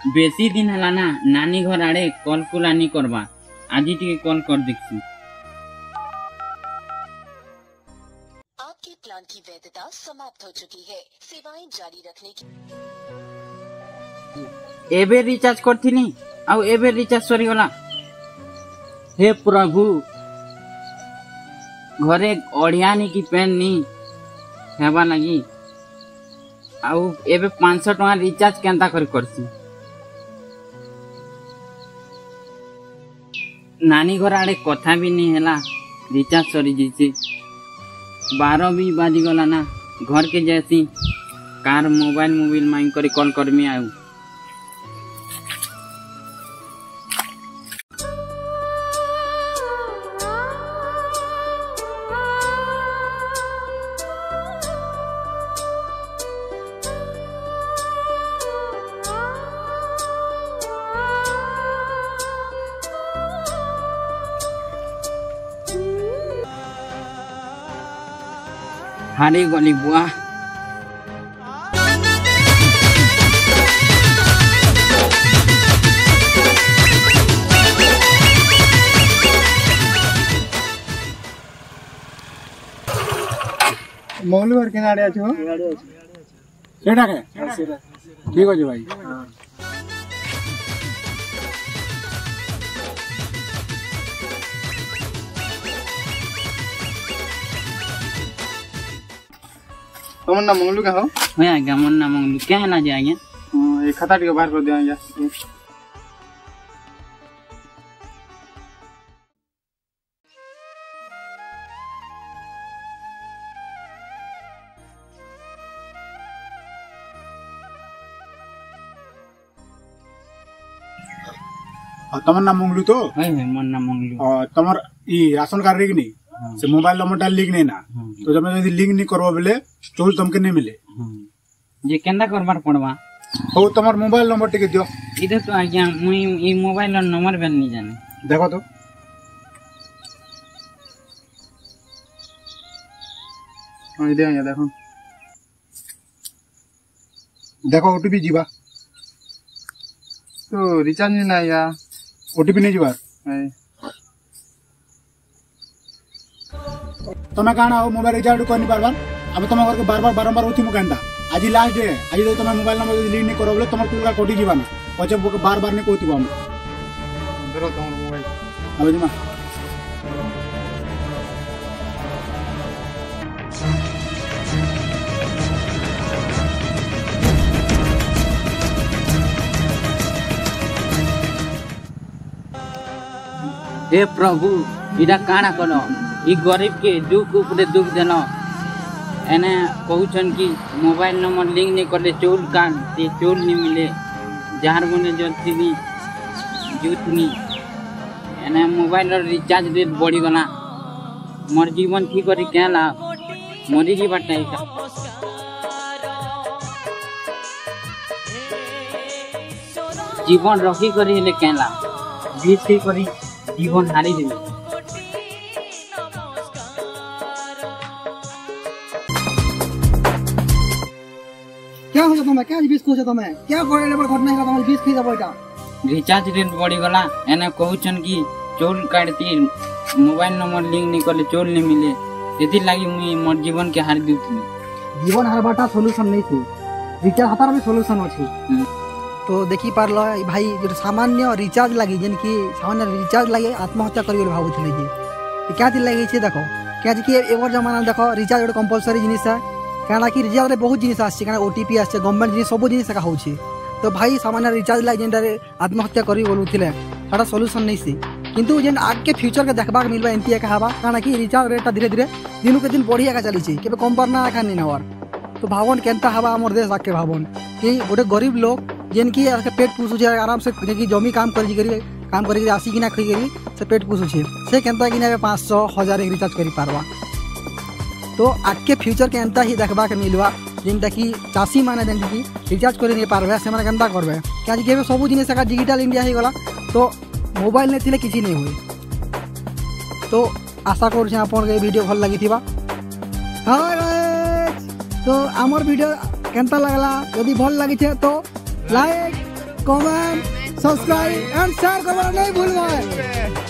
बेसी दिन हला ना नानी घर आड़े कॉल कुलानी करवा आज टी कॉल कर देखी। आपके प्लान की वैधता समाप्त हो चुकी है, सेवाएं जारी रखने की। एबे रिचार्ज करथिनी आउ एबे रिचार्ज सरी गला। हे प्रभु घरे अड़ियानी की पेन नी हेबा लगी आउ एबे 500 टका रिचार्ज केंता करसी। नानी घर आड़े कथा भी नहीं हैला रिचार्ज सरी जैसे 12 भी बाजी गला ना घर के जैसी कार मोबाइल मांग कर कॉल करमी आऊ। हारी गली बुआ मौलू घर के नाड़े आछो सेटा के ठीक हो भाई। तुम ना मंगलू का हो? होय आज्ञा मन ना मंगलू क्या है ना जे आज्ञा। ये खाता टिके बाहर कर दे आज्ञा। तमर नाम मंगलू तो होय मन ना मंगलू तमर ई राशन कार्ड रे कि नहीं से मोबाइल नंबर टा लिंक नहीं ना तो जब यदि लिंक नहीं करबो बेले चोल तुमके नहीं मिले जे केंदा करबार पड़वा। हो तमर मोबाइल नंबर टिके दियो। इधर तो आज्ञा मुई ई मोबाइल नंबर बेल नहीं जाने। देखो तो हां इधर आया देखो देखो ओटीपी जीवा तो रिचार्ज नहीं ना या ओटीपी नहीं जीवा तुम्हें कहना हो मोबाइल रिचार्ज कर नहीं पारबार अब तुम घर के बारंबार होती मुझे आज लास्ट डे आज तुम मोबाइल नंबर लिंक नहीं करो बोले तुम टूल कटी जीवा ना पचे बार नहीं कहती हम मोबाइल अब जीमा हे प्रभु इरा काना करो ई गरीब के दुख उपरे दुख देनो एने कहउछन कि मोबाइल नंबर लिंक नहीं करले चोल कान ते चोल नहीं मिले जार बने जतिनी जुतनी एने मोबाइल रिचार्ज रेट बढ़ी गला मोर जीवन ठीक करी केला मरी जी बाटा जीवन रखी करी ले केला बीच करी जीवन हारी देबे। क्या हो तुम्हें क्या बीस को तुम्हें क्या करे बड़ घटना है तुम्हारे बीस खी जा बेटा रिचार्ज रेट बढ़ी गला एने कहउछन कि चोल काटती मोबाइल नंबर लिंक नहीं करले चोल नहीं मिले एति लागि मुई मोर जीवन के हार दिउथनी। जीवन हारबाटा सॉल्यूशन नहीं थी रिचार्ज हतार भी सॉल्यूशन अछि। तो देखी पारलो भाई जो सामान्य रिचार्ज लगी जेन की सामान्य रिचार्ज लगे आत्महत्या करी भावुଥିଲେ जे क्या दिन लगे छे देखो क्या कि एवर जमाना देखो रिचार्ज गोटे कंपलसरी जिनिस है कहना कि रिचार्ज बहुत जिनिस आछे कहना ओटीपी आछे गवर्नमेंट जिनिस सब जिनिस का होछि तो भाई सामान्य रिचार्ज लगे जेन आत्महत्या करी बोलुଥିଲେ साडा सॉल्यूशन नहीं सी किंतु जेन आगे फ्यूचर के देखबा के मिलबा एंती का हवा कहना कि रिचार्ज रेट धीरे धीरे दिन के दिन बढ़िया का चली केबे कम परना आखा नहीं नवर तो भावन केनता हवा हमर देश आके भावन कि गोटे गरीब लोग जेन की पेट पोषुचे आराम से जमी काम करी आसी किना खई करी से पेट पोषुचे से केनता कि 500 1000 एक रिचार्ज करी पारवा तो आगे फ्यूचर के एंता ही देखबा के मिलवा जेनता कि चासी माने जेन की रिचार्ज करी नहीं पारबे से माने केनता करबे क्या कि सब जिनिस का डिजिटल इंडिया ही गला तो मोबाइल ने थिले किछि नहीं होई तो आशा करू आपन के वीडियो भल लागि थिबा। हाय तो आमर वीडियो केनता लागला यदि भल लागि छे तो like comment subscribe and share करना नहीं भूलना।